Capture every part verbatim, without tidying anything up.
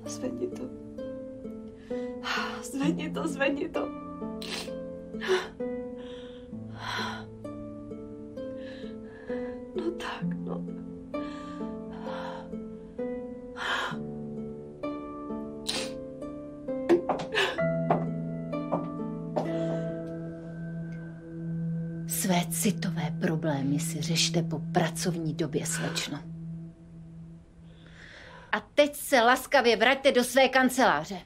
Zvedni to. Zvedni to, zvedni to. No tak, no. Své citové problémy si řešte po pracovní době, slečno. A teď se laskavě vraťte do své kanceláře.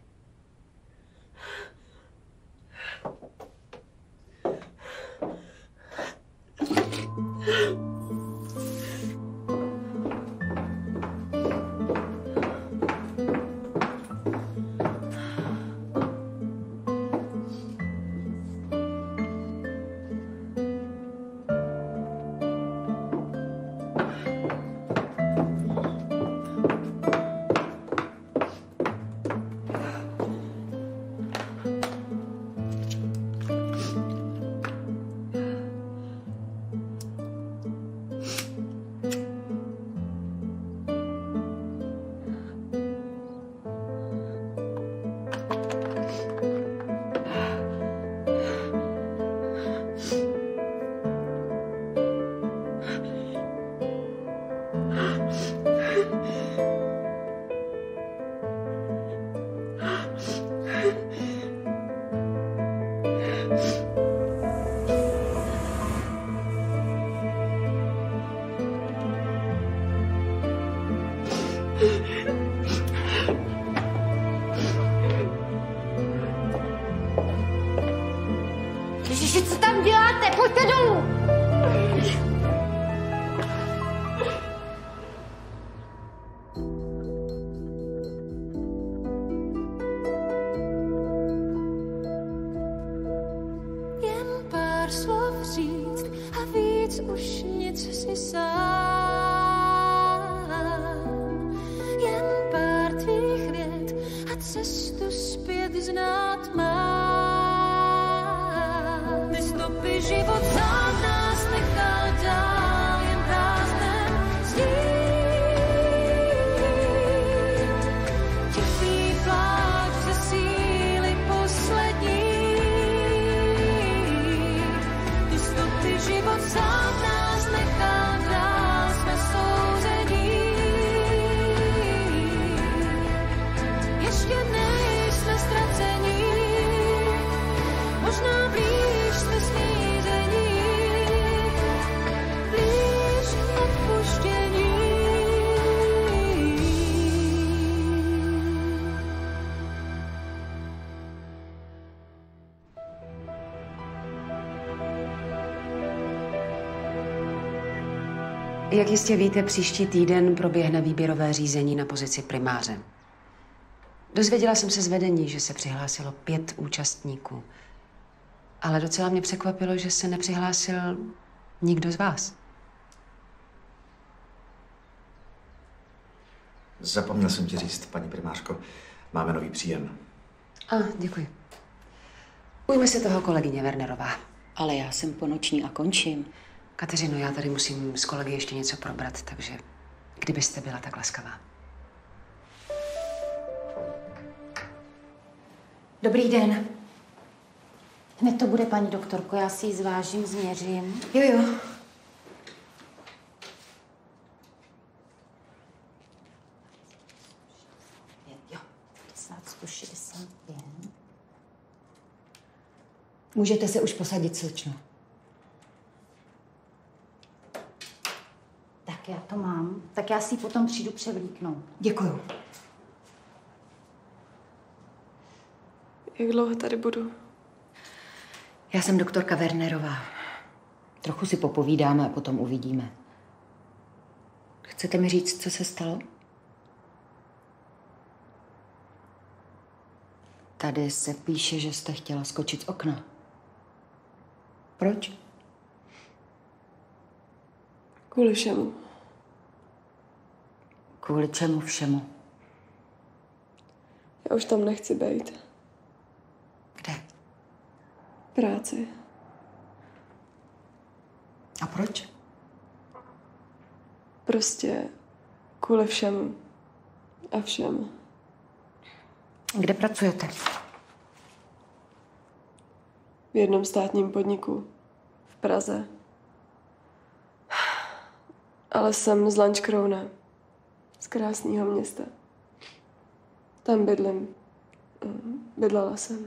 Ježiši, co tam děláte? Pojďte dolů! Jen pár slov říct a víc už nic si sám. Jen pár tvých vět a cestu zpět znát mám. Ty stopy život sám nás nechal dál jen prázdnem zdí. Tichý pláč ze síly poslední. Ty stopy život sám nás nechal dál, jsme souzení. Ještě nejsme ztracení, možná blíž jsme smíření, blíž odpuštění. Jak jistě víte, příští týden proběhne výběrové řízení na pozici primáře. Dozvěděla jsem se z vedení, že se přihlásilo pět účastníků. Ale docela mě překvapilo, že se nepřihlásil nikdo z vás. Zapomněl jsem ti říct, paní primářko, máme nový příjem. A, děkuji. Ujme se toho kolegyně Wernerová. Ale já jsem ponoční a končím. Kateřino, já tady musím s kolegy ještě něco probrat, takže kdybyste byla tak laskavá. Dobrý den. Hned to bude, paní doktorko, já si ji zvážím, změřím. Jo, jo. Jo, sto šedesát pět. Můžete se už posadit, slečno. Tak já to mám. Tak já si ji potom přijdu převlíknout. Děkuju. Jak dlouho tady budu? Já jsem doktorka Wernerová. Trochu si popovídáme a potom uvidíme. Chcete mi říct, co se stalo? Tady se píše, že jste chtěla skočit z okna. Proč? Kvůli všemu. Kvůli čemu všemu? Já už tam nechci být. Kde? Práci. A proč? Prostě kvůli všem a všem. Kde pracujete? V jednom státním podniku. V Praze. Ale jsem z Lanškrouna. Z krásného města. Tam bydlím. Bydlela jsem.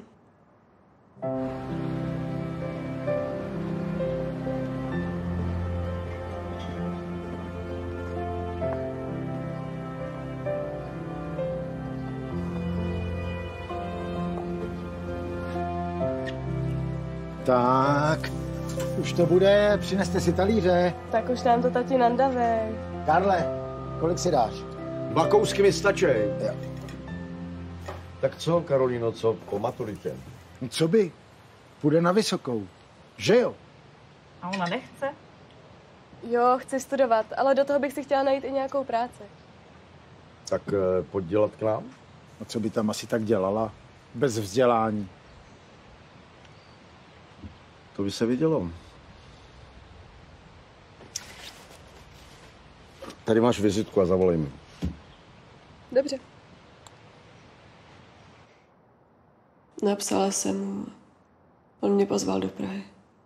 Tak, už to bude, přineste si talíře. Tak už nám to tati nandavej. Karle, kolik si dáš? Dva kousky mi stačej. Jo. Tak co, Karolino, co po maturitě? No co by? Půjde na vysokou, že jo? A ona nechce? Jo, chci studovat, ale do toho bych si chtěla najít i nějakou práci. Tak eh, pojď dělat k nám. No co by tam asi tak dělala? Bez vzdělání. To by se vidělo. Tady máš vizitku a zavolej mi. Dobře. Napsala jsem mu. On mě pozval do Prahy.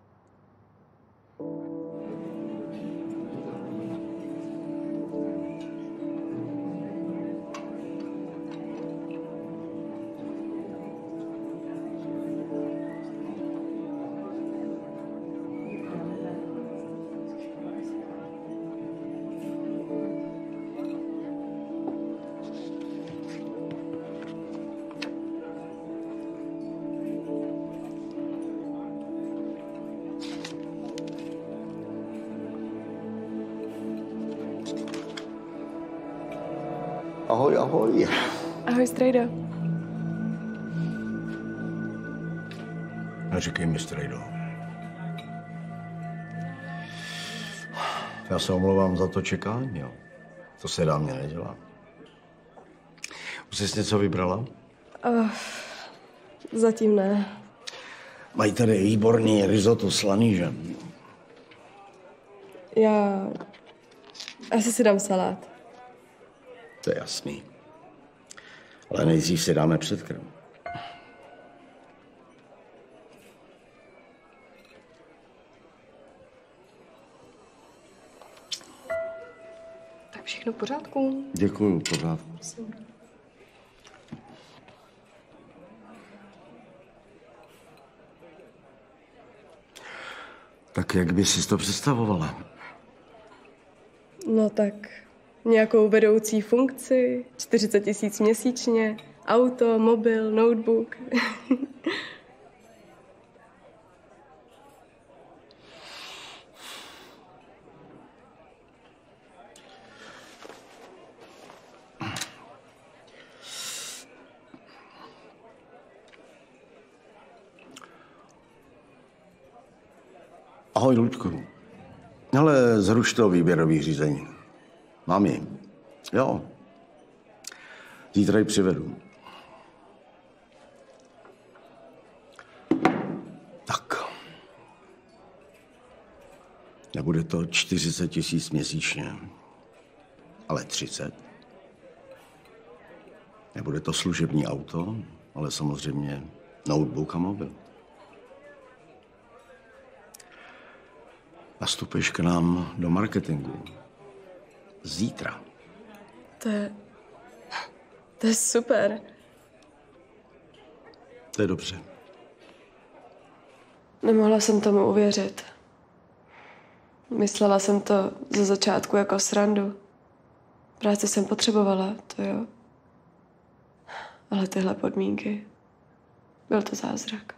Ahoj, ahoj. Ahoj, strejdo. Neříkej mi strejdo. Já se omlouvám za to čekání, jo. To se dá mě nedělá. Už jsi něco vybrala? Uh, zatím ne. Mají tady výborný risotto slaný, že? Já asi si dám salát. To je jasný. Ale nejdřív si dáme předkrm. Tak všechno v pořádku? Děkuju, pořád. Tak jak bys si to představovala? No tak nějakou vedoucí funkci, čtyřicet tisíc měsíčně, auto, mobil, notebook. Ahoj, Luďku. Ale zruš to výběrový řízení. Mám ji. Jo. Zítra ji přivedu. Tak. Nebude to čtyřicet tisíc měsíčně, ale třicet. Nebude to služební auto, ale samozřejmě notebook a mobil. Nastupuješ k nám do marketingu. Zítra. To je... To je super. To je dobře. Nemohla jsem tomu uvěřit. Myslela jsem to ze začátku jako srandu. Práci jsem potřebovala, to jo. Ale tyhle podmínky... Byl to zázrak.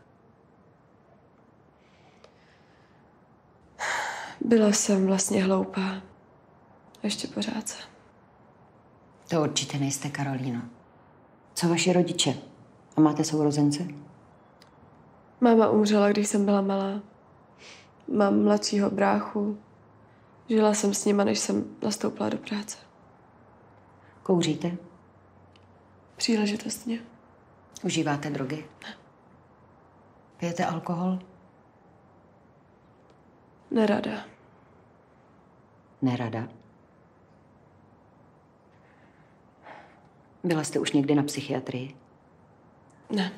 Byla jsem vlastně hloupá. Ještě pořád jsem. To určitě nejste, Karolíno. Co vaši rodiče? A máte sourozence? Máma umřela, když jsem byla malá. Mám mladšího bráchu. Žila jsem s nima, než jsem nastoupila do práce. Kouříte? Příležitostně. Užíváte drogy? Ne. Pijete alkohol? Nerada. Nerada. Byla jste už někdy na psychiatrii? Ne.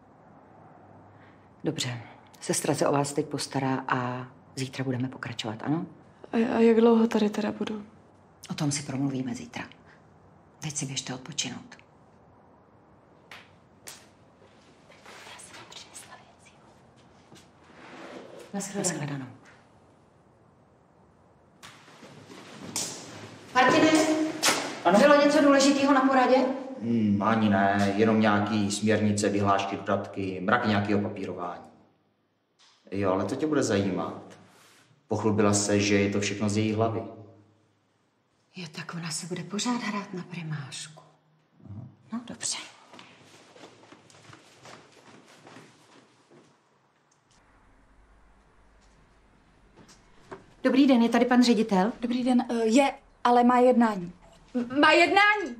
Dobře. Sestra se o vás teď postará a zítra budeme pokračovat, ano? A, a jak dlouho tady teda budu? O tom si promluvíme zítra. Teď si běžte odpočinout. Nashledanou. Martine, ano? Bylo něco důležitého na poradě? Hmm, ani ne, jenom nějaký směrnice, vyhlášky, dodatky, mrak nějakého papírování. Jo, ale to tě bude zajímat. Pochlubila se, že je to všechno z její hlavy. Jo, tak ona se bude pořád hrát na primářku. Aha. No, dobře. Dobrý den, je tady pan ředitel? Dobrý den, uh, je, ale má jednání. M- má jednání!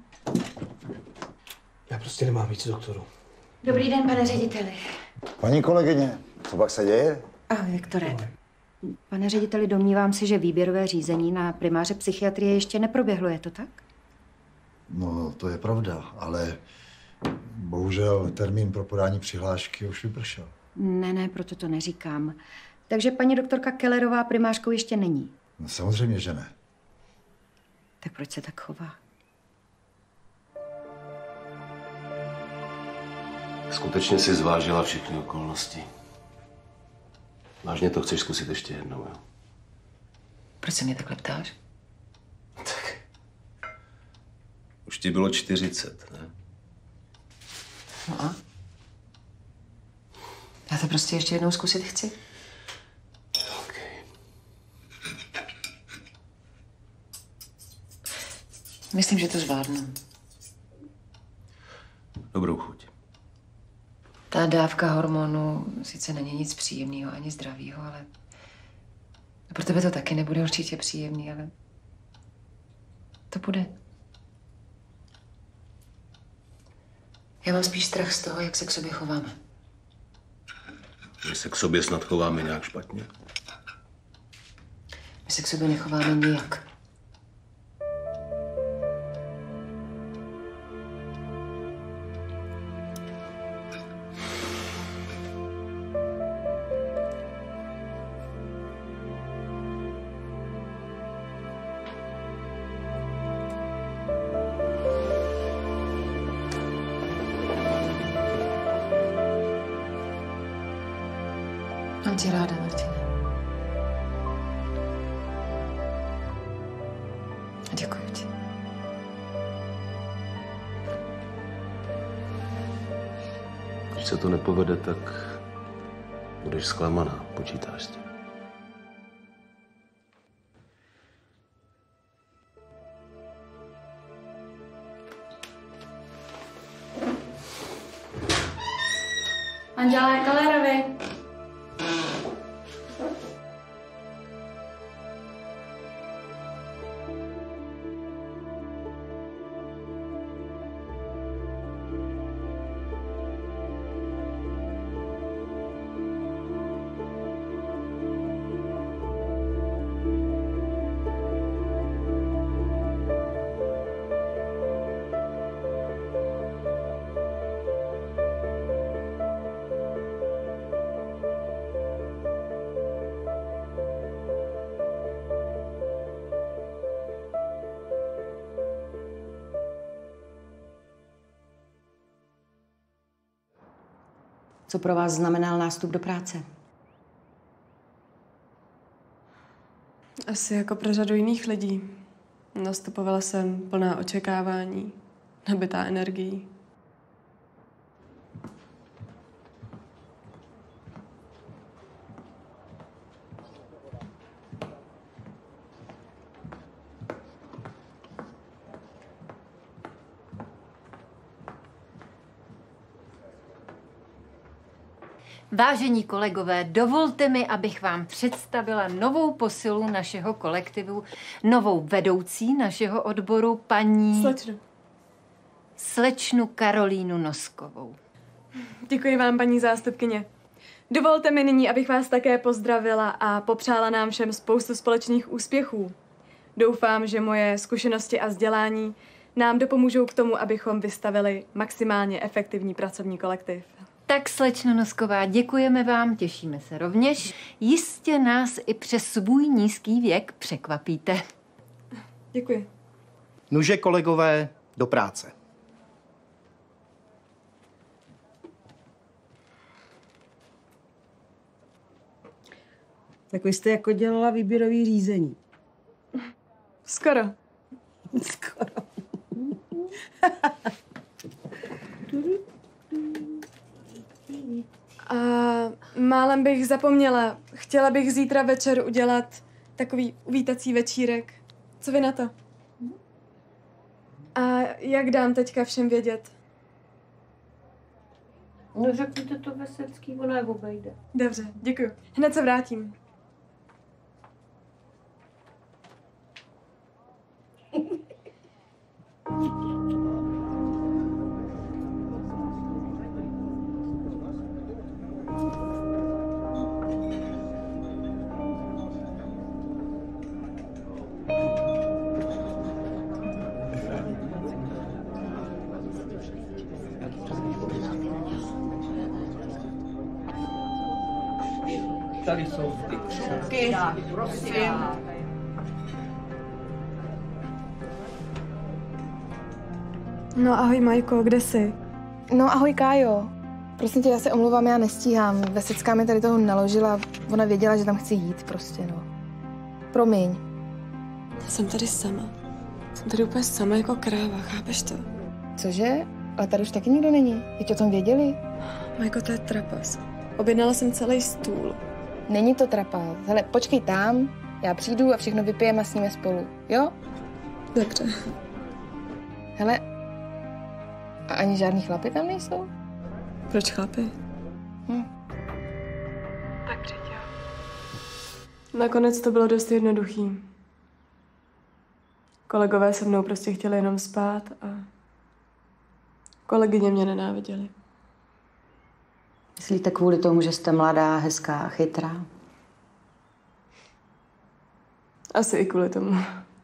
Já prostě nemám víc doktorů. Dobrý den, pane řediteli. Paní kolegyně, co pak se děje? Ahoj, Viktore. Pane řediteli, domnívám se, že výběrové řízení na primáře psychiatrie ještě neproběhlo, je to tak? No, to je pravda, ale bohužel termín pro podání přihlášky už vypršel. Ne, ne, proto to neříkám. Takže paní doktorka Kellerová primářkou ještě není? No, samozřejmě, že ne. Tak proč se tak chová? Skutečně si zvážila všechny okolnosti. Vážně to chceš zkusit ještě jednou, jo? Proč se mě takhle ptáš? Tak. Už ti bylo čtyřicet, ne? No a? Já to prostě ještě jednou zkusit chci. Okay. Myslím, že to zvládnu. Dobrou chuť. Ta dávka hormonů sice není nic příjemného ani zdravého, ale pro tebe to taky nebude určitě příjemný, ale to bude. Já mám spíš strach z toho, jak se k sobě chováme. My se k sobě snad chováme nějak špatně. My se k sobě nechováme nijak. Mám tě ráda, Martine. Děkuji ti. Když se to nepovede, tak budeš zklamaná. Počítáš s tím. Andělé Kellerovi. Co pro vás znamenal nástup do práce? Asi jako pro řadu jiných lidí. Nastupovala jsem plná očekávání, nabitá energií. Vážení kolegové, dovolte mi, abych vám představila novou posilu našeho kolektivu, novou vedoucí našeho odboru, paní... Slečnu. Slečnu Karolínu Noskovou. Děkuji vám, paní zástupkyně. Dovolte mi nyní, abych vás také pozdravila a popřála nám všem spoustu společných úspěchů. Doufám, že moje zkušenosti a vzdělání nám dopomůžou k tomu, abychom vystavili maximálně efektivní pracovní kolektiv. Tak, slečno Nosková, děkujeme vám, těšíme se rovněž. Jistě nás i přes svůj nízký věk překvapíte. Děkuji. Nuže, kolegové, do práce. Tak vy jste jako dělala výběrový řízení. Skoro. Skoro. A málem bych zapomněla. Chtěla bych zítra večer udělat takový uvítací večírek. Co vy na to? A jak dám teďka všem vědět? No řekněte to Vesecký, ona je obejde. Dobře, děkuji. Hned se vrátím. Tady jsou ty křeky, prosím. No ahoj Majko, kde jsi? No ahoj Kájo. Prosím tě, já se omlouvám, já nestíhám. Vesecká mi tady toho naložila, ona věděla, že tam chci jít prostě, no. Promiň. Já jsem tady sama. Jsem tady úplně sama jako kráva, chápeš to? Cože? Ale tady už taky nikdo není. Teď o tom věděli? Majko, to je trapas. Objednala jsem celý stůl. Není to trapas. Hele, počkej tam, já přijdu a všechno vypijeme a sníme spolu, jo? Dobře. Hele, a ani žádný chlapy tam nejsou? Proč chlapy? Hm. Tak přijď, jo. Nakonec to bylo dost jednoduchý. Kolegové se mnou prostě chtěli jenom spát a kolegyně mě nenáviděly. Myslíte kvůli tomu, že jste mladá, hezká a chytrá? Asi i kvůli tomu.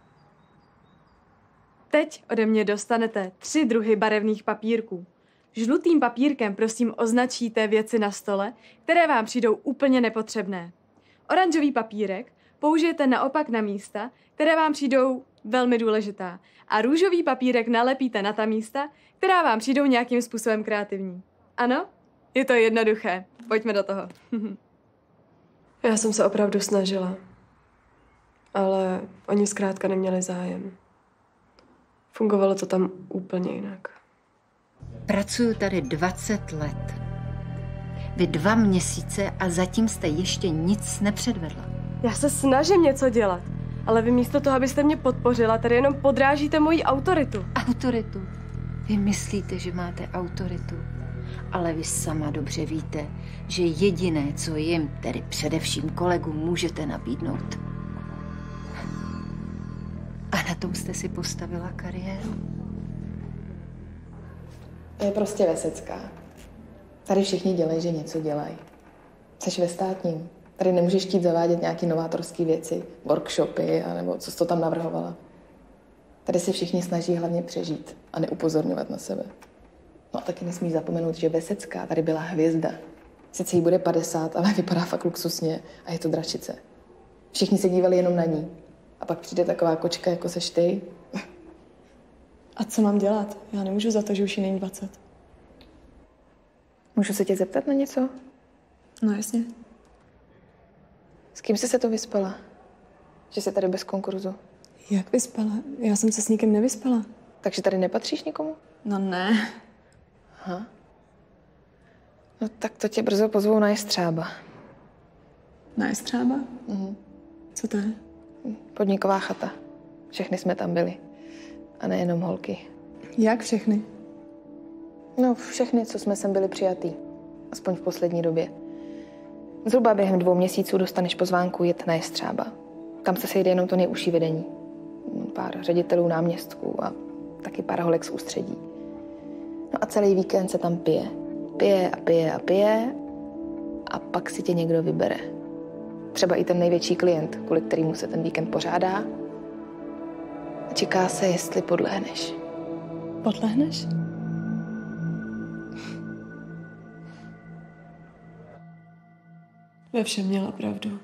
Teď ode mě dostanete tři druhy barevných papírků. Žlutým papírkem prosím označíte věci na stole, které vám přijdou úplně nepotřebné. Oranžový papírek použijete naopak na místa, které vám přijdou velmi důležitá. A růžový papírek nalepíte na ta místa, která vám přijdou nějakým způsobem kreativní. Ano? Je to jednoduché. Pojďme do toho. Já jsem se opravdu snažila. Ale oni zkrátka neměli zájem. Fungovalo to tam úplně jinak. Pracuju tady dvacet let. Vy dva měsíce a zatím jste ještě nic nepředvedla. Já se snažím něco dělat, ale vy místo toho, abyste mě podpořila, tady jenom podrážíte moji autoritu. Autoritu? Vy myslíte, že máte autoritu, ale vy sama dobře víte, že jediné, co jim, tedy především kolegům, můžete nabídnout. A na tom jste si postavila kariéru. Je prostě Vesecká. Tady všichni dělají, že něco dělají. Jseš ve státním. Tady nemůžeš chtít zavádět nějaké novátorské věci, workshopy, anebo co jsi to tam navrhovala. Tady se všichni snaží hlavně přežít a neupozorňovat na sebe. No a taky nesmíš zapomenout, že Vesecká tady byla hvězda. Sice jí bude padesát, ale vypadá fakt luxusně a je to dračice. Všichni se dívali jenom na ní. A pak přijde taková kočka, jako seš ty. A co mám dělat? Já nemůžu za to, že už jí není dvacet. Můžu se tě zeptat na něco? No jasně. S kým jsi se to vyspala? Že jsi tady bez konkurzu? Jak vyspala? Já jsem se s nikým nevyspala. Takže tady nepatříš nikomu? No ne. Aha. No tak to tě brzo pozvou na Jestřába. Na Jestřába? Mhm. Co to je? Podniková chata. Všechny jsme tam byli. A nejenom holky. Jak všechny? No všechny, co jsme sem byli přijatý. Aspoň v poslední době. Zhruba během dvou měsíců dostaneš pozvánku jet na Jestřába. Tam se sejde jenom to nejužší vedení. Pár ředitelů, náměstků a taky pár holek z ústředí. No a celý víkend se tam pije. Pije a pije a pije a pak si tě někdo vybere. Třeba i ten největší klient, kvůli kterému se ten víkend pořádá. A čeká se, jestli podlehneš. Podlehneš? Ve všem měla pravdu.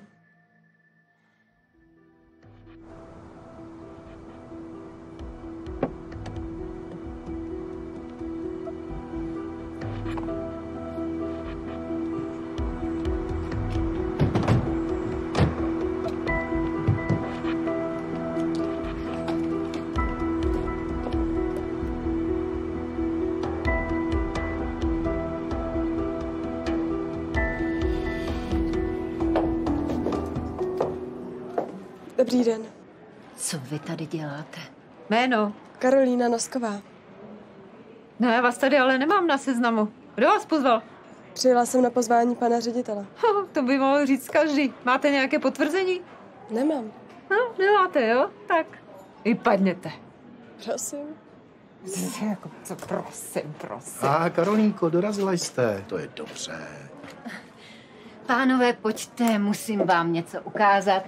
Dobrý den. Co vy tady děláte? Jméno? Karolína Nosková. No, já vás tady ale nemám na seznamu. Kdo vás pozval? Přijela jsem na pozvání pana ředitele. Oh, to by mohl říct každý. Máte nějaké potvrzení? Nemám. No, nemáte, jo? Tak vypadněte. Prosím. Jako, co, prosím, prosím. A Karolínko, dorazila jste. To je dobře. Pánové, pojďte, musím vám něco ukázat.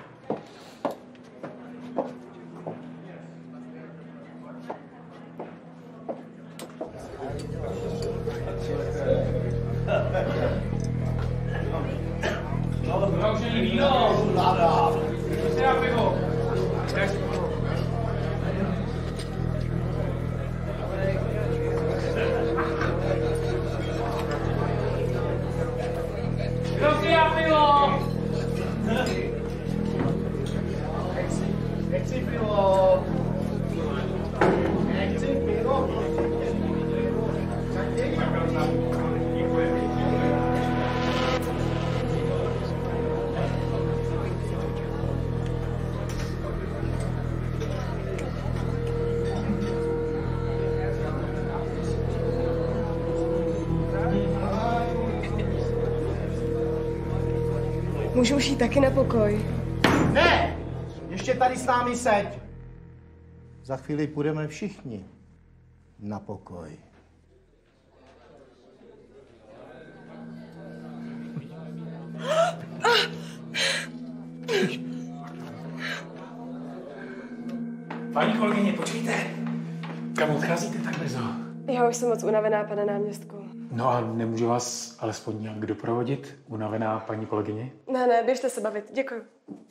Můžu už jít taky na pokoj. Ne! Ještě tady s námi seď. Za chvíli půjdeme všichni na pokoj. Paní kolegyně, počkejte. Kam odcházíte tak brzo? Já už jsem moc unavená, pane náměstku. No a nemůžu vás alespoň nějak doprovodit? Unavená paní kolegyně? Ne, ne, běžte se bavit. Děkuju.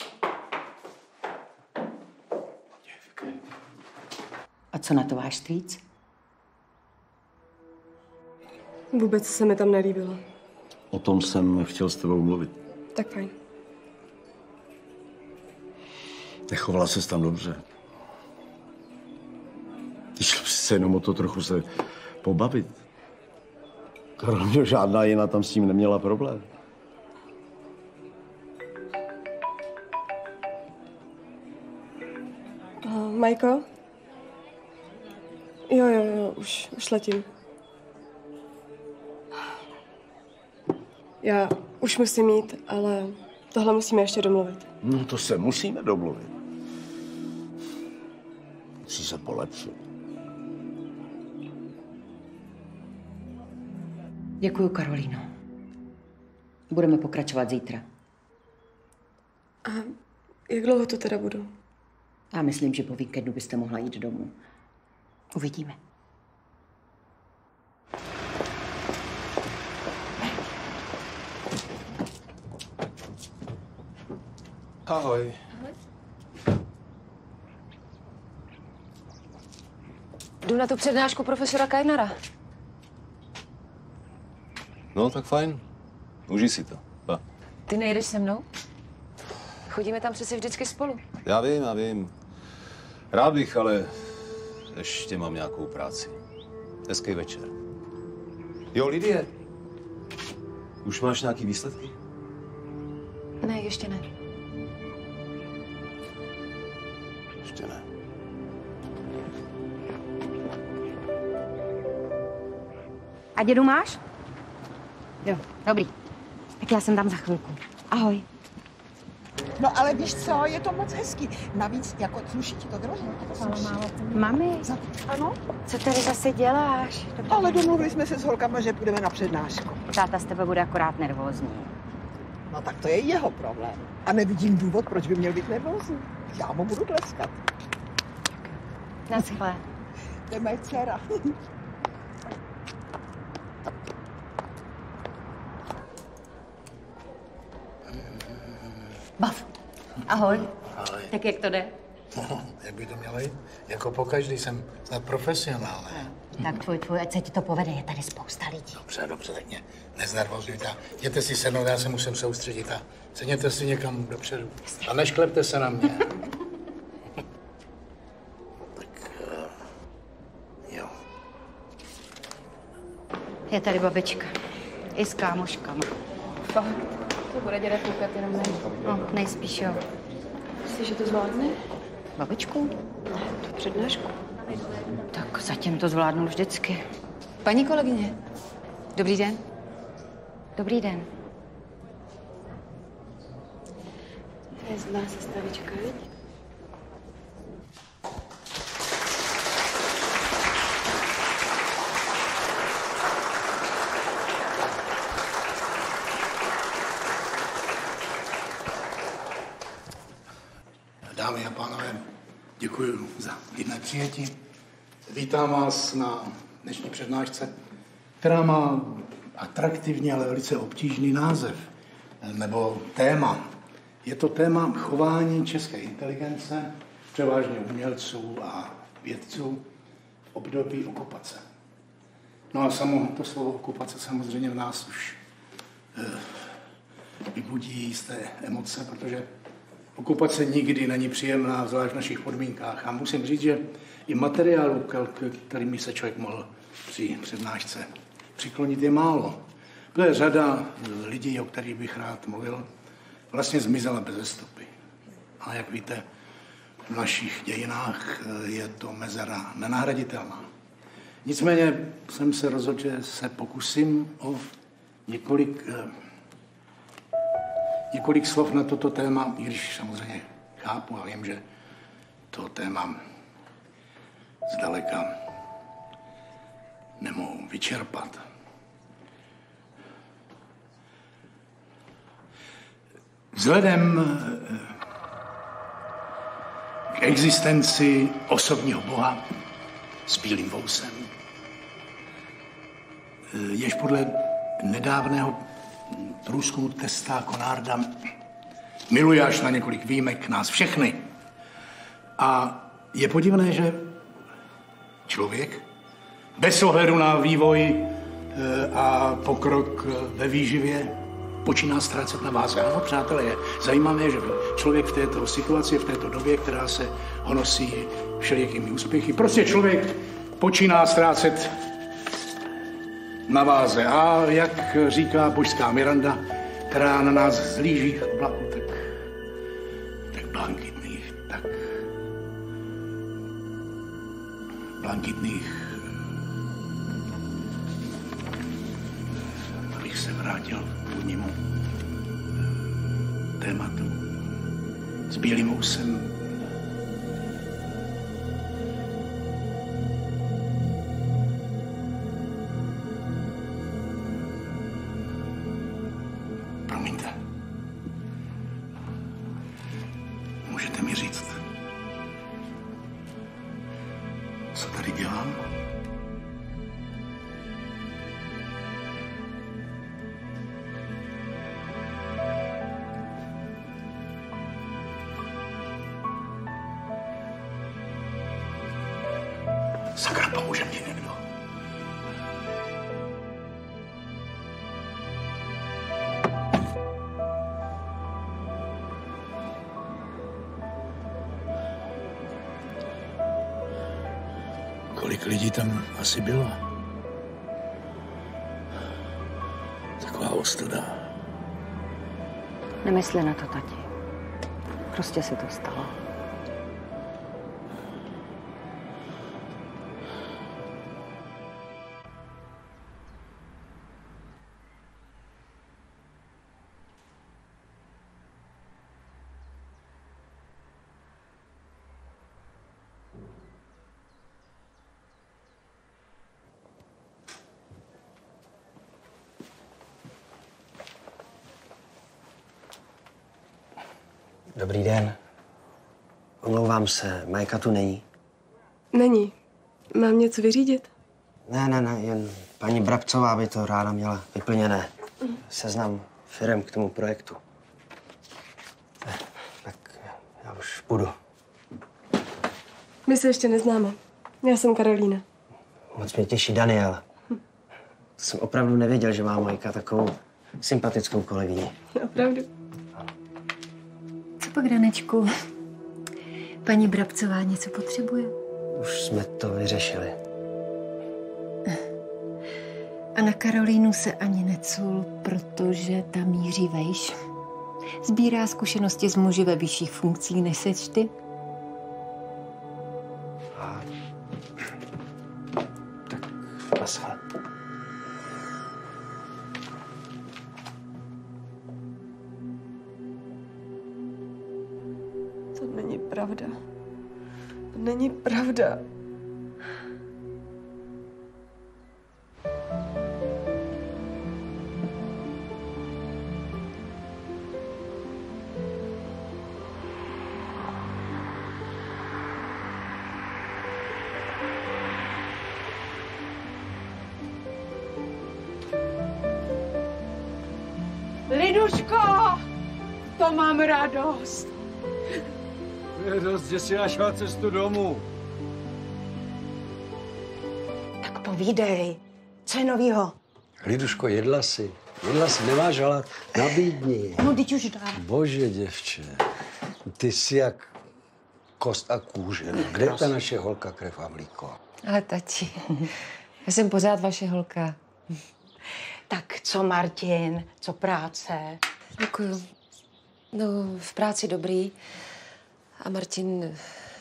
A co na to váš strýc? Vůbec se mi tam nelíbilo. O tom jsem chtěl s tebou mluvit. Tak fajn. Nechovala ses tam dobře. Šlo přece jenom o to trochu se pobavit. Kromě žádná jiná tam s tím neměla problém. Uh, Majko? Jo, jo, jo, už, už letím. Já už musím jít, ale tohle musíme ještě domluvit. No to se musíme domluvit. Musí se polepšit. Děkuju, Karolíno. Budeme pokračovat zítra. A jak dlouho to teda budu? Já myslím, že po víkendu byste mohla jít domů. Uvidíme. Ahoj. Jdu na tu přednášku profesora Kajnara. No, tak fajn. Užij si to. Pa. Ty nejdeš se mnou? Chodíme tam přece vždycky spolu. Já vím, já vím. Rád bych, ale ještě mám nějakou práci. Hezký večer. Jo, Lidie. Už máš nějaký výsledky? Ne, ještě ne. Ještě ne. A dědu máš? Jo, dobrý. Tak já jsem tam za chvilku. Ahoj. No ale víš co, je to moc hezký. Navíc, jako sluší ti to droží. Mami, Za... ano? Co tady zase děláš? Dobrý. Ale domluvili jsme se s holkama, že půjdeme na přednášku. Táta z tebe bude akorát nervózní. No tak to je jeho problém. A nevidím důvod, proč by měl být nervózní. Já mu budu tleskat. Naschle. To je moje dcera. Bav. Ahoj. Ahoj. Tak jak to jde? No, jak by to mělo jít? Jako pokaždý jsem snad profesionál, ne? Tak tvůj, tvůj, ať se ti to povede, je tady spousta lidí. Dobře, dobře, tak mě neznervozujte. Jděte si sednout, já se musím soustředit a sedněte si někam dopředu. A nešklepte se na mě. Tak, jo. Je tady babička. I s kámoškama. Fakt? To bude děda koukat jenom na ní. No, nejspíš jo. Myslíš, že to zvládne? Babičku? Ne, tu přednášku. Tak zatím to zvládnu vždycky. Paní kolegyně, dobrý den. Dobrý den. To je zná sestavička, viď? Dámy a pánové, děkuji za klidné přijetí. Vítám vás na dnešní přednášce, která má atraktivní, ale velice obtížný název, nebo téma. Je to téma chování české inteligence, převážně umělců a vědců v období okupace. No a samo to slovo okupace samozřejmě v nás už eh, vybudí jisté emoce, protože okupace nikdy není příjemná, zvlášť v našich podmínkách. A musím říct, že i materiálu, kterými se člověk mohl při přednášce přiklonit, je málo. Protože řada lidí, o kterých bych rád mluvil, vlastně zmizela bez stopy. A jak víte, v našich dějinách je to mezera nenahraditelná. Nicméně jsem se rozhodl, že se pokusím o několik Několik slov na toto téma, i když samozřejmě chápu a vím, že to téma zdaleka nemohu vyčerpat. Vzhledem k existenci osobního boha s bílým vousem, jež podle nedávného průzkumu Testa Konarda miluje až na několik výjimek nás všechny. A je podivné, že člověk bez ohledu na vývoj a pokrok ve výživě počíná ztrácet na váze. Ano, přátelé, je zajímavé, že člověk v této situaci, v této době, která se honosí všelijakými úspěchy, prostě člověk počíná ztrácet na váze. A jak říká božská Miranda, která na nás zlíží v oblaku, tak, tak blankitných, tak blankitných, abych se vrátil k původnímu tématu s bílým vousem. Můžete mi říct, co tady dělám? Sakra, pomůže mě někdo. Kolik lidí tam asi bylo? Taková ostuda. Nemysli na to, tati. Prostě se to stalo. Dobrý den. Omlouvám se, Majka tu není. Není. Mám něco vyřídit? Ne, ne, ne, jen paní Brabcová by to ráda měla vyplněné. Seznam firem k tomu projektu. Tak já už půjdu. My se ještě neznáme. Já jsem Karolína. Moc mě těší Daniel. Hm. Jsem opravdu nevěděl, že má Majka takovou sympatickou kolegyni. Opravdu. Co pak, Danečku? Paní Brabcová něco potřebuje? Už jsme to vyřešili. A na Karolínu se ani necul, protože ta míří vejš. Sbírá zkušenosti z muži ve vyšších funkcích než seš ty. A... Tak, naschle. To není pravda. To není pravda. Liduško, to mám radost. Je dost, že si našla cestu domů. Tak povídej, co je novýho? Liduško, jedla si. Jedla si, nemáš hlad. Nabídni. No, teď už dám. Bože, děvče. Ty jsi jak kost a kůže. No. Kde je ta naše holka, krev a mlíko? Ale tati, já jsem pořád vaše holka. Tak co Martin, co práce? Děkuju. No, v práci dobrý. A Martin...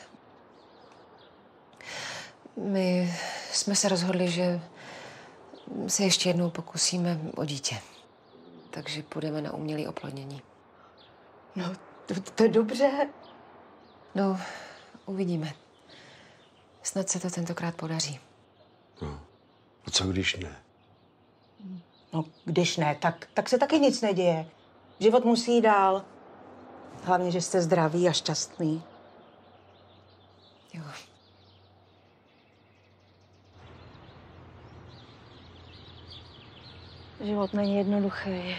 My jsme se rozhodli, že se ještě jednou pokusíme o dítě. Takže půjdeme na umělé oplodnění. No, to, to je dobře. No, uvidíme. Snad se to tentokrát podaří. No. A co když ne? No, když ne, tak, tak se taky nic neděje. Život musí jít dál. Hlavně, že jste zdraví a šťastný. Jo. Život není jednoduchý.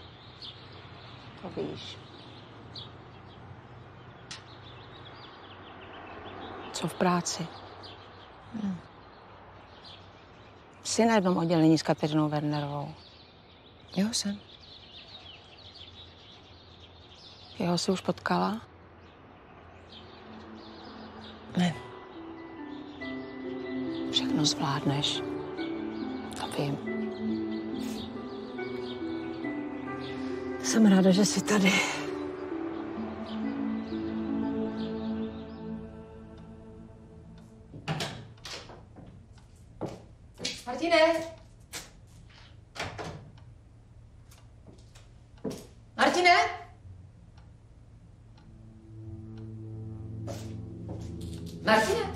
To víš. Co v práci? Hm. Jsi na jednom oddělení s Kateřinou Wernerovou. Jo, jsem. Jeho jsi už potkala? Ne. Všechno zvládneš. To vím. Jsem ráda, že jsi tady. Martine! Martine! Martine!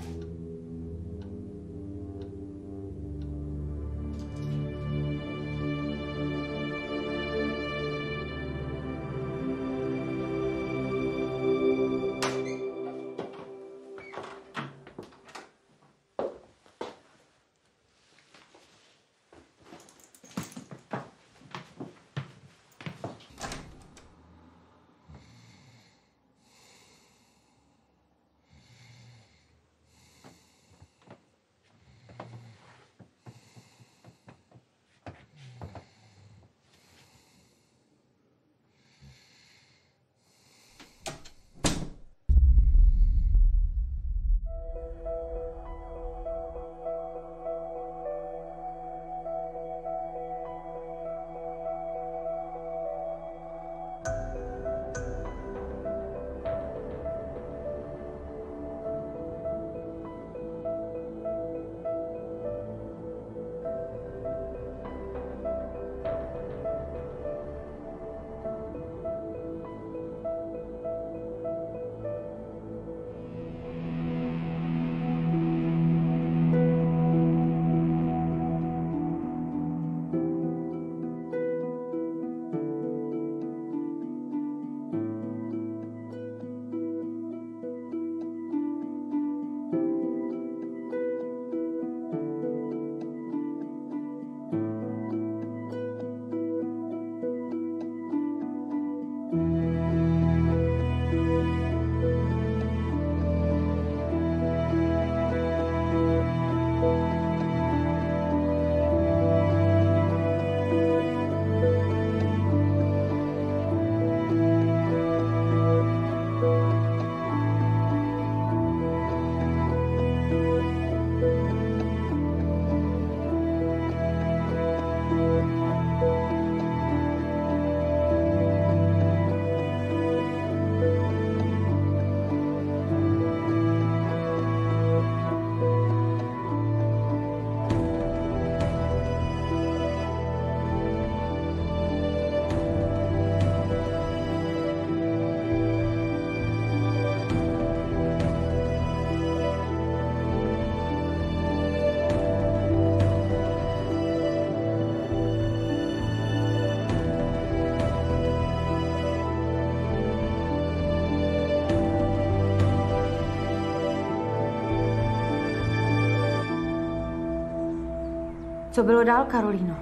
Co bylo dál, Karolíno?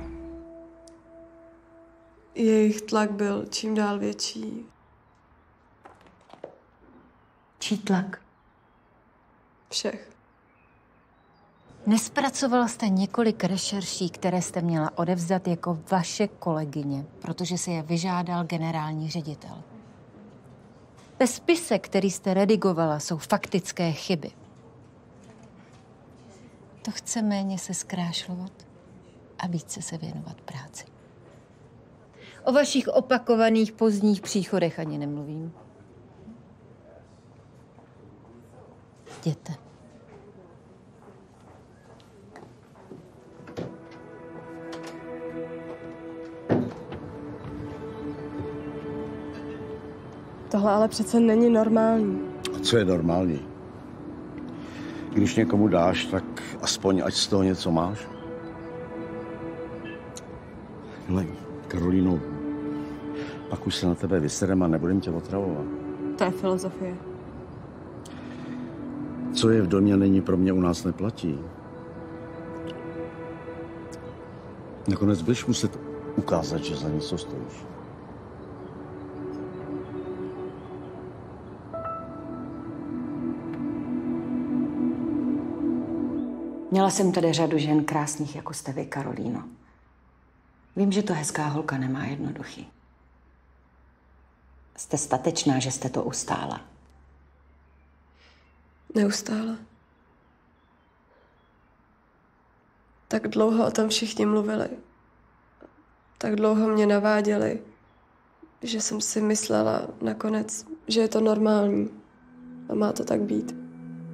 Jejich tlak byl čím dál větší. Čí tlak? Všech. Nespracovala jste několik rešerší, které jste měla odevzdat jako vaše kolegyně, protože si je vyžádal generální ředitel. Ve spise, který jste redigovala, jsou faktické chyby. To chce méně se zkrášlovat a více se věnovat práci. O vašich opakovaných pozdních příchodech ani nemluvím. Jděte. Tohle ale přece není normální. A co je normální? Když někomu dáš, tak aspoň ať z toho něco máš. Ale Karolíno, pak už se na tebe vyserem a nebudem tě otravovat. To je filozofie. Co je v domě, není pro mě, u nás neplatí. Nakonec budeš muset ukázat, že za něco stojíš. Měla jsem tady řadu žen krásných, jako jste vy, Karolíno. Vím, že to hezká holka nemá jednoduchý. Jste statečná, že jste to ustála. Neustále. Tak dlouho o tom všichni mluvili. Tak dlouho mě naváděli, že jsem si myslela nakonec, že je to normální a má to tak být.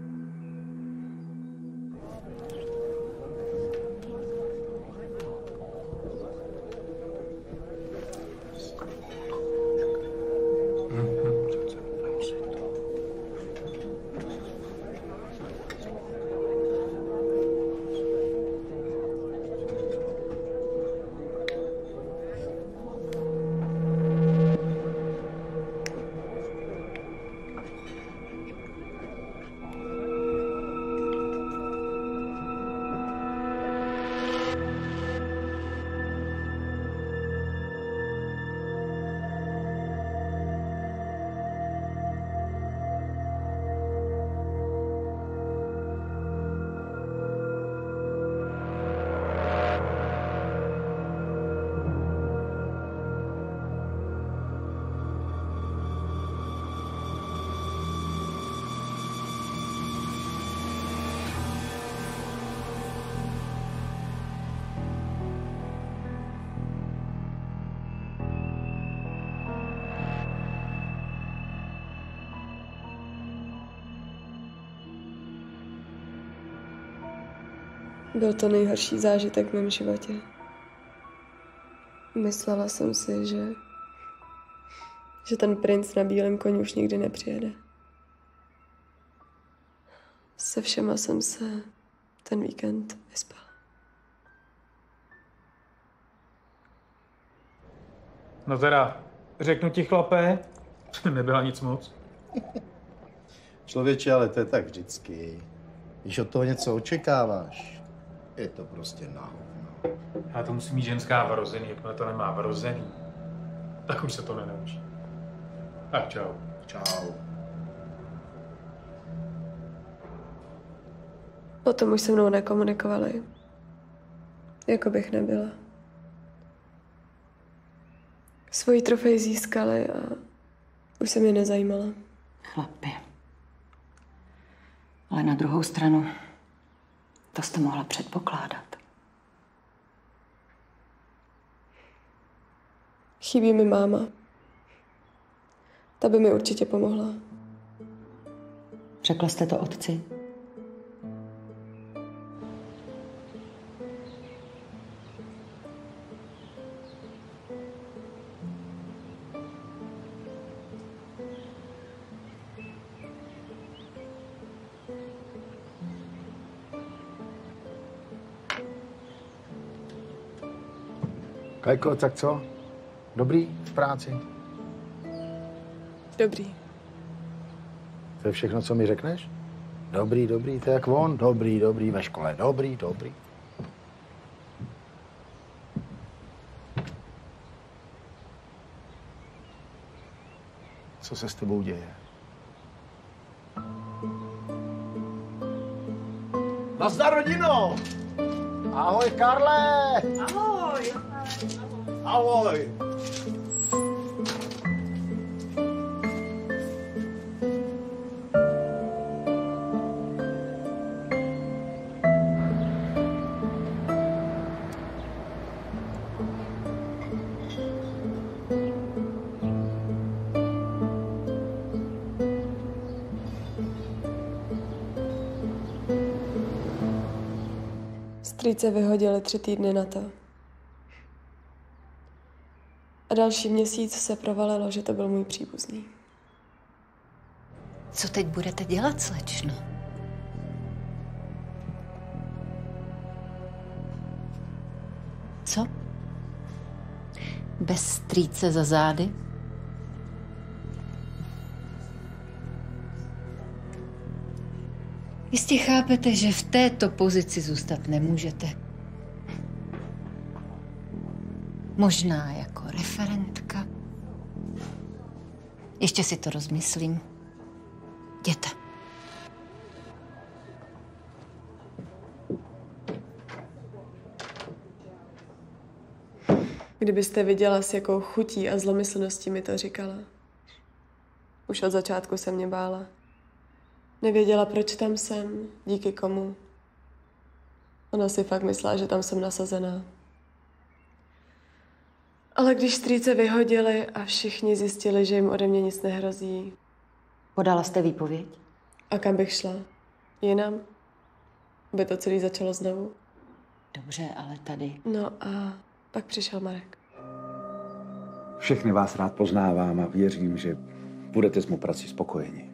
Byl to nejhorší zážitek v mém životě. Myslela jsem si, že, že ten princ na bílém koni už nikdy nepřijede. Se všema jsem se ten víkend vyspala. No teda, řeknu ti, chlape, nebyla nic moc. Člověče, ale to je tak vždycky. Když od toho něco očekáváš, je to prostě na hovno. Já to musí mít ženská vrozený, jakmile to nemá vrozený, tak už se to nenaučí. Tak čau. Čau. Potom už se mnou nekomunikovali. Jako bych nebyla. Svoji trofej získali a už se mě nezajímala. Chlapi. Ale na druhou stranu, to jste mohla předpokládat. Chybí mi máma. Ta by mi určitě pomohla. Řekla jste to otci? Kajko, tak co? Dobrý v práci? Dobrý. To je všechno, co mi řekneš? Dobrý, dobrý, to je jak on. Dobrý, dobrý, ve škole. Dobrý, dobrý. co se s tebou děje. Nazdar, rodino! Ahoj, Karle! Ahoj! Ahoj! Strýce vyhodili tři týdny na to. A další měsíc se provalilo, že to byl můj příbuzný. Co teď budete dělat, slečno? Co? Bez strýce za zády? Jistě chápete, že v této pozici zůstat nemůžete. Možná jako referentka. Ještě si to rozmyslím. Jděte. Kdybyste viděla, s jakou chutí a zlomyslností mi to říkala. Už od začátku se mě bála. Nevěděla, proč tam jsem, díky komu. Ona si fakt myslela, že tam jsem nasazená. Ale když strýce vyhodili a všichni zjistili, že jim ode mě nic nehrozí. Podala jste výpověď? A kam bych šla? Jinam? Aby to celé začalo znovu? Dobře, ale tady. No a pak přišel Marek. Všechny vás rád poznávám a věřím, že budete s mou prací spokojeni.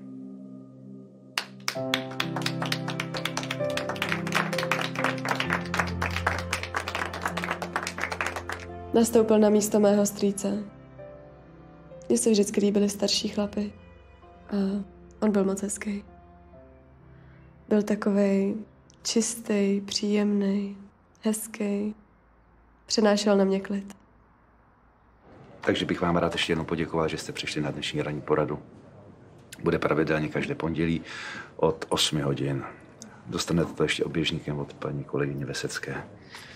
Nastoupil na místo mého strýce. Mně se vždycky líbily starší chlapy. A on byl moc hezký. Byl takovej čistý, příjemný, hezký. Přenášel na mě klid. Takže bych vám rád ještě jednou poděkoval, že jste přišli na dnešní ranní poradu. Bude pravidelně každé pondělí od osmi hodin. Dostanete to ještě oběžníkem od paní kolegyně Vesecké.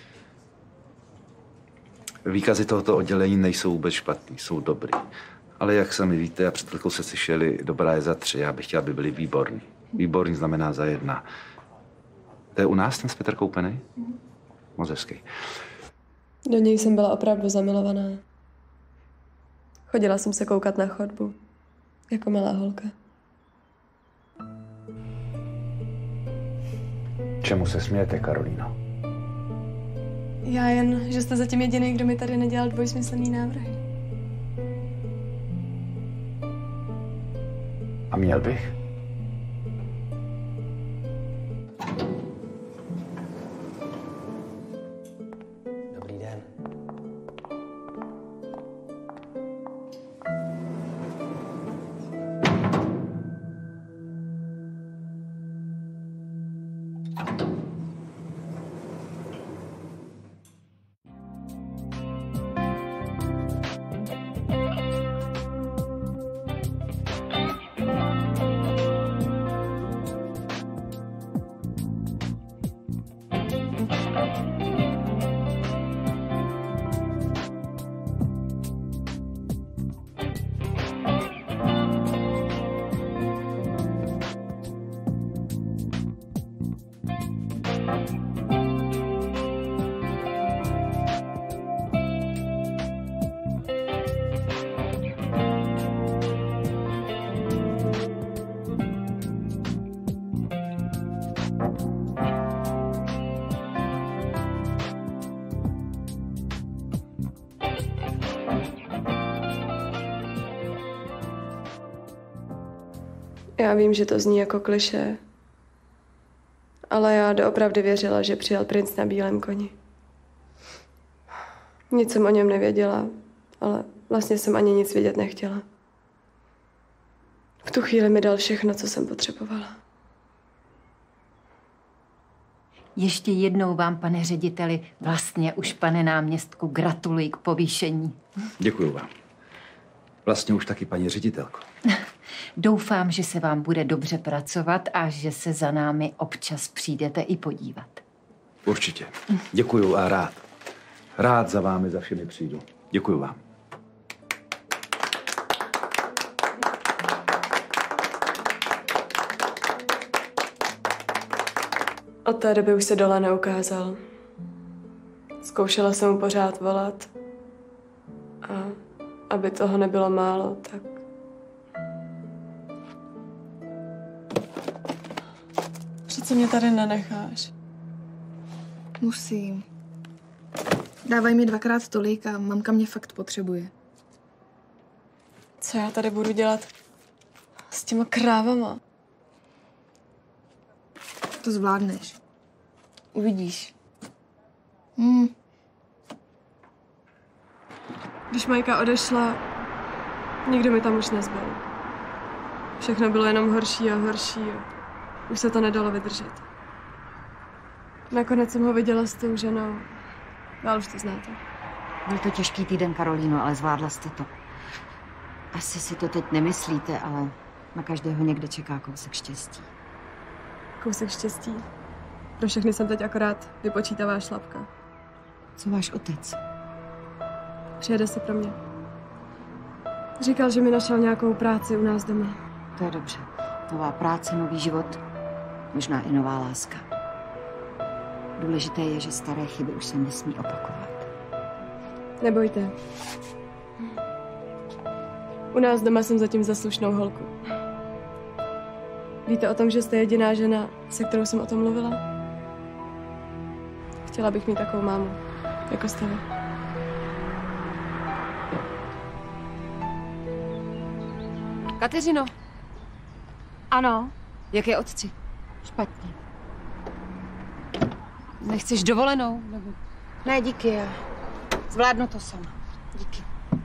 Výkazy tohoto oddělení nejsou vůbec špatný, jsou dobrý. Ale jak sami víte, a před chvilkou se slyšeli, dobrá je za tři, já bych chtěl, aby byli výborní. Výborný znamená za jedna. To je u nás ten Petr koupený? Mm. Moc hezký. Do něj jsem byla opravdu zamilovaná. Chodila jsem se koukat na chodbu. Jako malá holka. Čemu se smějete, Karolíno? Já jen, že jste zatím jediný, kdo mi tady nedělal dvojsmyslný návrhy. A měl bych? Dobrý den. Já vím, že to zní jako klišé, ale já doopravdy věřila, že přijel princ na bílém koni. Nic jsem o něm nevěděla, ale vlastně jsem ani nic vědět nechtěla. V tu chvíli mi dal všechno, co jsem potřebovala. Ještě jednou vám, pane řediteli, vlastně už pane náměstku, gratuluji k povýšení. Děkuju vám. Vlastně už taky paní ředitelko. Doufám, že se vám bude dobře pracovat a že se za námi občas přijdete i podívat. Určitě. Děkuju a rád. Rád za vámi za všemi přijdu. Děkuju vám. Od té doby už se dole neukázal. Zkoušela jsem mu pořád volat. A aby toho nebylo málo, tak... Přece mě tady nenecháš. Musím. Dávají mi dvakrát tolik a mamka mě fakt potřebuje. Co já tady budu dělat s těma krávama? To zvládneš. Uvidíš. Hmm. Když Majka odešla, nikdo mi tam už nezbyl. Všechno bylo jenom horší a horší a už se to nedalo vydržet. Nakonec jsem ho viděla s tou ženou. Ale už to znáte. Byl to těžký týden, Karolíno, ale zvládla jste to. Asi si to teď nemyslíte, ale na každého někde čeká kousek štěstí. Kousek štěstí? Pro všechny jsem teď akorát vypočítavá šlapka. Co váš otec? Přijede si pro mě. Říkal, že mi našel nějakou práci u nás doma. To je dobře. Nová práce, nový život, možná i nová láska. Důležité je, že staré chyby už se nesmí opakovat. Nebojte. U nás doma jsem zatím za slušnou holku. Víte o tom, že jste jediná žena, se kterou jsem o tom mluvila? Chtěla bych mít takovou mámu, jako jste vy. Kateřino. Ano. Jak je otci? Špatně. Nechceš dovolenou? Nebo... Ne, díky, já zvládnu to sama. Díky.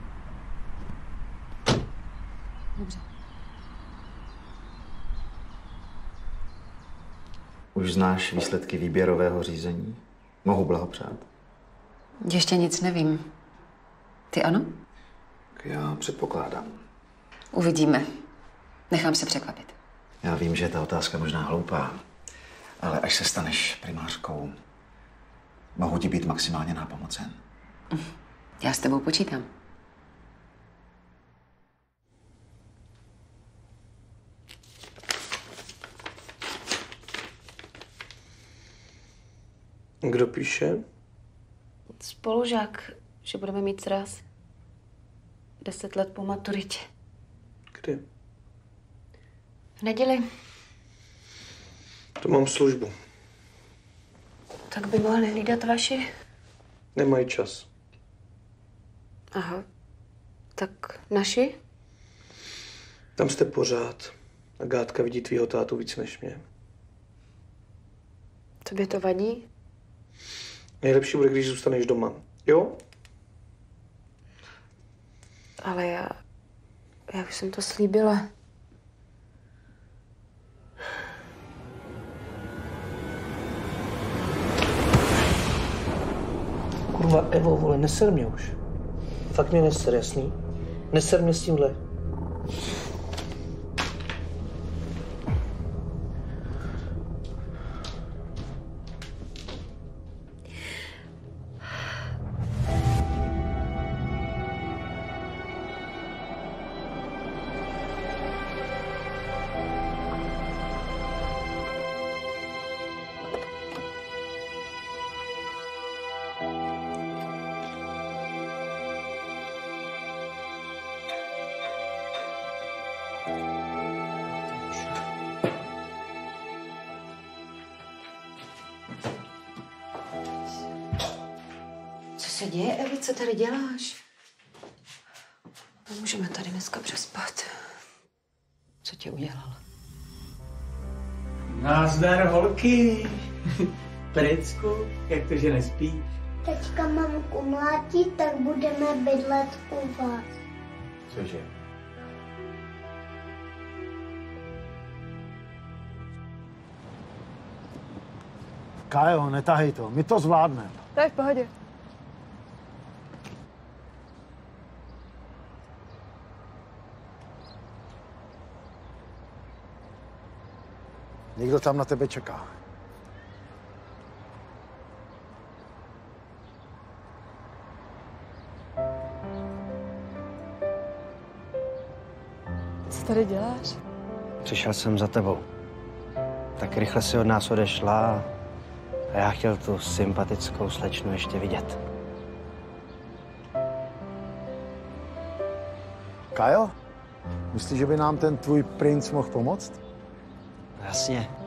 Dobře. Už znáš výsledky výběrového řízení? Mohu blahopřát? Ještě nic nevím. Ty ano? Já předpokládám. Uvidíme. Nechám se překvapit. Já vím, že je ta otázka možná hloupá, ale až se staneš primářkou, mohu ti být maximálně nápomocen. Já s tebou počítám. Kdo píše? Spolužák, že budeme mít sraz. Deset let po maturitě. Kdy? V neděli. To mám službu. Tak by mohli hlídat vaši? Nemají čas. Aha. Tak naši? Tam jste pořád. A Gátka vidí tvýho tátu víc než mě. Tobě to vadí? Nejlepší bude, když zůstaneš doma. Jo? Ale já... Já už jsem to slíbila. Kurva, Evo, vole, neser mě už. Fakt mě neser, jasný? Neser mě s tímhle. Co se děje, Evi? Co tady děláš? Nemůžeme tady dneska přespat. Co tě udělal? Nazdar, holky. Precku, jak to, že nespíš? Teďka mamku mlátí, tak budeme bydlet u vás. Cože? Kájo, netahej to, my to zvládneme. To je v pohodě. Někdo tam na tebe čeká. Co tady děláš? Přišel jsem za tebou. Tak rychle si od nás odešla a já chtěl tu sympatickou slečnu ještě vidět. Kajo, myslíš, že by nám ten tvůj princ mohl pomoct? Jasně.